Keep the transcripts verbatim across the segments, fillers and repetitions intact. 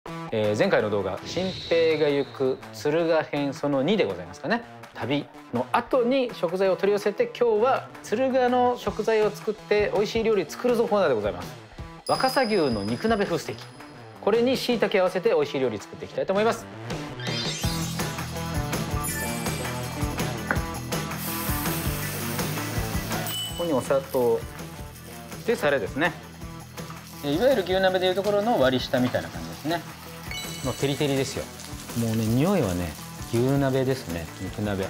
えー、前回の動画「新平が行く敦賀編そのに」でございますかね。旅の後に食材を取り寄せて、今日は敦賀の食材を使って美味しい料理作るぞコーナーでございます。若狭牛の肉鍋風ステーキ、これに椎茸合わせて美味しい料理作っていきたいと思います。ここにお砂糖でタレですね。いわゆる牛鍋でいうところの割り下みたいな感じですね。もうテリテリですよ。もうね、匂いはね牛鍋ですね。肉鍋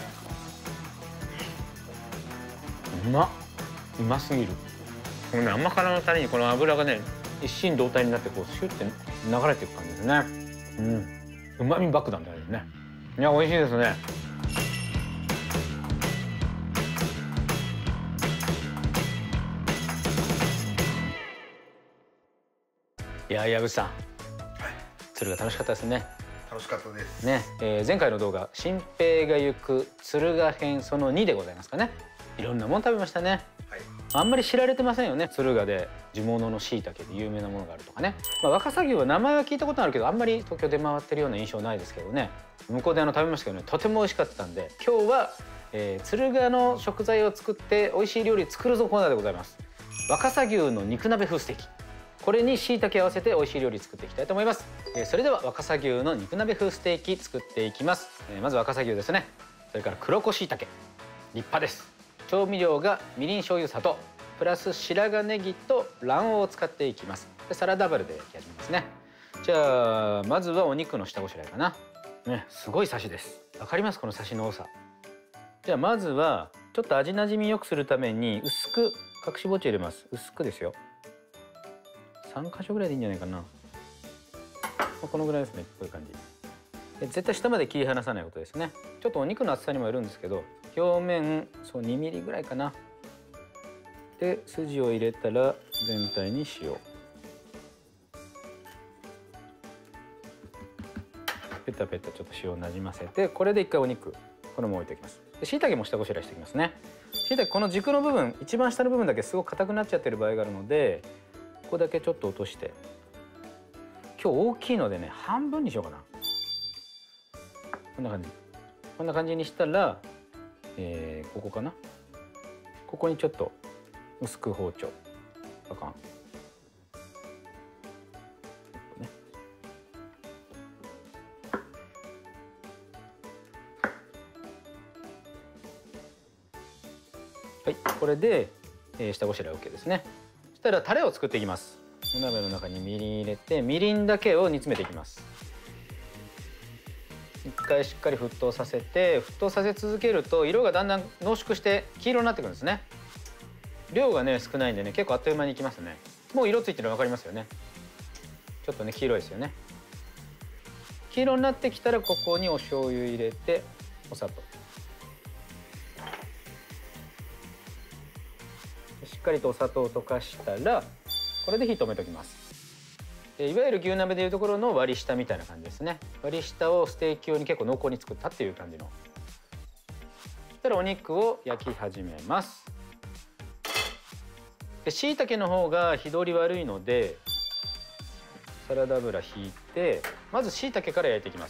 うまっ、うますぎる。このね、甘辛のタレにこの油がね一心同体になってこうシュッて流れていく感じですね。うん、うまみ爆弾だよね。いや、美味しいですね。いや、矢口さん、敦賀楽しかったですね。 楽しかったですね、えー、前回の動画「新平が行く敦賀編そのに」でございますかね。いろんなもの食べましたね。はい、あんまり知られてませんよね。敦賀で地物の椎茸で有名なものがあるとかね。まあ、若狭牛は名前は聞いたことあるけど、あんまり東京で回ってるような印象ないですけどね。向こうであの食べましたけどね、とても美味しかったんで、今日は、えー、敦賀の食材を使って美味しい料理作るぞコーナーでございます。若狭牛の肉鍋風ステーキ、これに椎茸合わせて美味しい料理作っていきたいと思います。えー、それでは若狭牛の肉鍋風ステーキ作っていきます。えー、まず若狭牛ですね。それから黒子椎茸、立派です。調味料がみりん、醤油、砂糖プラス白髪ネギと卵黄を使っていきます。でサラダ油で焼き始めますね。じゃあまずはお肉の下ごしらえかな。ね、すごいサシです。わかります、このサシの多さ。じゃあまずはちょっと味なじみよくするために薄く隠し包丁入れます。薄くですよ。さん箇所ぐらいでいいんじゃないかな。このぐらいですね。こういう感じで絶対下まで切り離さないことですね。ちょっとお肉の厚さにもよるんですけど、表面そうにミリぐらいかな。で筋を入れたら全体に塩、ペタペタちょっと塩をなじませて、これで一回お肉これも置いておきます。で椎茸も下ごしらえしておきますね。椎茸この軸の部分、一番下の部分だけすごく硬くなっちゃってる場合があるので、ここだけちょっと落として、今日大きいのでね半分にしようかな。こんな感じこんな感じにしたら、えー、ここかな。ここにちょっと薄く包丁、あかん、ね、はい、これで、えー、下ごしらえ OK ですね。そしたらタレを作っていきます。お鍋の中にみりん入れて、みりんだけを煮詰めていきます。一回しっかり沸騰させて、沸騰させ続けると色がだんだん濃縮して黄色になってくるんですね。量がね少ないんでね、結構あっという間にいきますね。もう色ついてるの分かりますよね。ちょっとね黄色いですよね。黄色になってきたらここにお醤油入れて、お砂糖しっかりとお砂糖を溶かしたら、これで火止めておきます。いわゆる牛鍋でいうところの割り下みたいな感じですね。割り下をステーキ用に結構濃厚に作ったっていう感じの。そしたらお肉を焼き始めます。で椎茸の方が火通り悪いので、サラダ油引いて、まず椎茸から焼いていきます。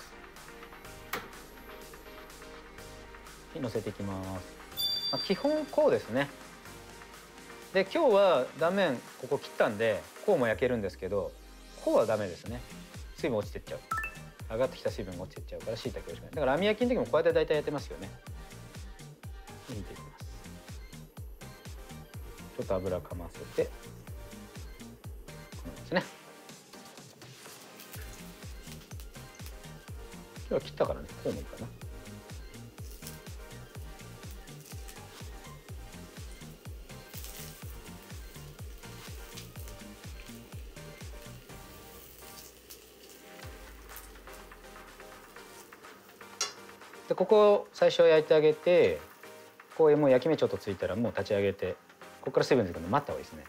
火のせていきます。まあ、基本こうですね。で今日は断面ここ切ったんでこうも焼けるんですけど、こうはダメですね。水分落ちてっちゃう。上がってきた水分が落ちてっちゃうから椎茸美味しくない。だから網焼きの時もこうやって大体やってますよね。引いていきます。ちょっと油かませて、こうですね。今日は切ったからね、こうもいいかな。でここを最初焼いてあげて、こういうもう焼き目ちょっとついたらもう立ち上げて、ここから水分出てくるの待った方がいいですね。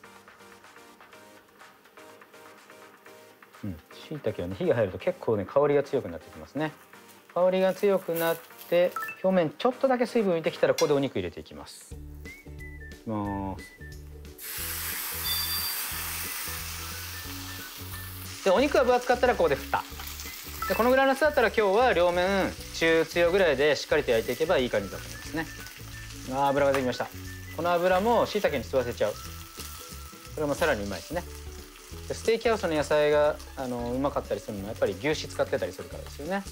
うん、椎茸はね火が入ると結構ね香りが強くなってきますね。香りが強くなって表面ちょっとだけ水分浮いてきたら、ここでお肉入れていきます。いきます。ででお肉が分厚かったらここで蓋で、このぐらいの厚さだったら今日は両面中強ぐらいでしっかりと焼いていけばいい感じだと思いますね。あー、油ができました。この油もしいたけに吸わせちゃう。これもさらにうまいですね。でステーキハウスの野菜があのうまかったりするのはやっぱり牛脂使ってたりするからですよね。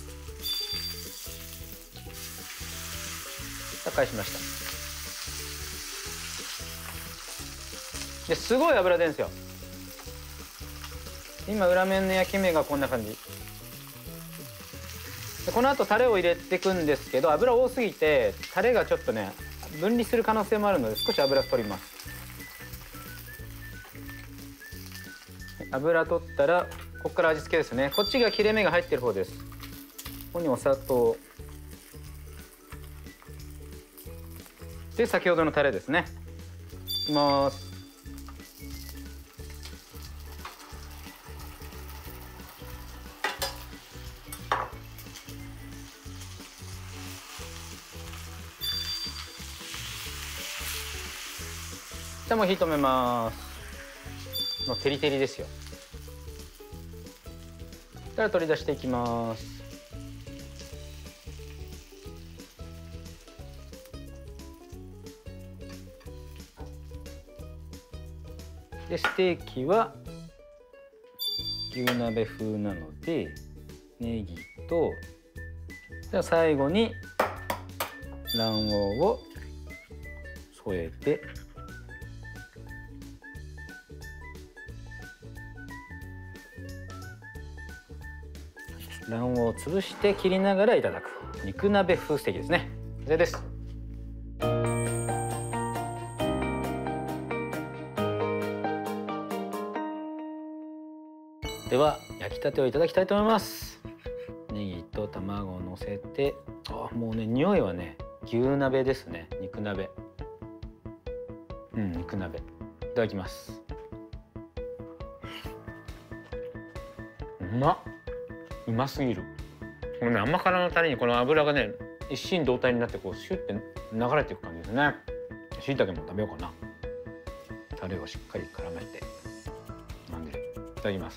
さあ返しました。ですごい油出るんですよ。今裏面の焼き目がこんな感じで、この後タレを入れていくんですけど、油多すぎてタレがちょっとね分離する可能性もあるので少し油取ります。油取ったらここから味付けですね。こっちが切れ目が入ってる方です。ここにお砂糖で先ほどのタレですね。いきます。じゃあもう火止めます。もうテリテリですよ。そしたら取り出していきます。でステーキは牛鍋風なのでネギと、じゃあ最後に卵黄を添えて、卵黄を潰して切りながらいただく肉鍋風ステーキですね。これです。では焼きたてをいただきたいと思います。ネギと卵をのせて、あ、もうね匂いはね牛鍋ですね。肉鍋。うん、肉鍋。いただきます。うまっ。うますぎる。このね甘辛のタレにこの油がね一心同体になってこうシュッて流れていく感じですね。しいたけも食べようかな。タレをしっかり絡めてなんでいただきます。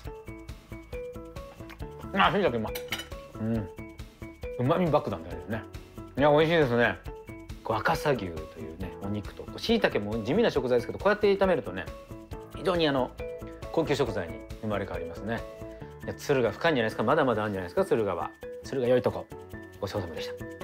あ、しいたけうまい。うん、うまみ爆弾ですね。いや、美味しいですね。若狭牛というねお肉としいたけも地味な食材ですけど、こうやって炒めるとね非常にあの高級食材に生まれ変わりますね。いや、鶴が深いんじゃないですか。まだまだあるんじゃないですか、鶴がは。鶴が良いとこ。ごちそうさまでした。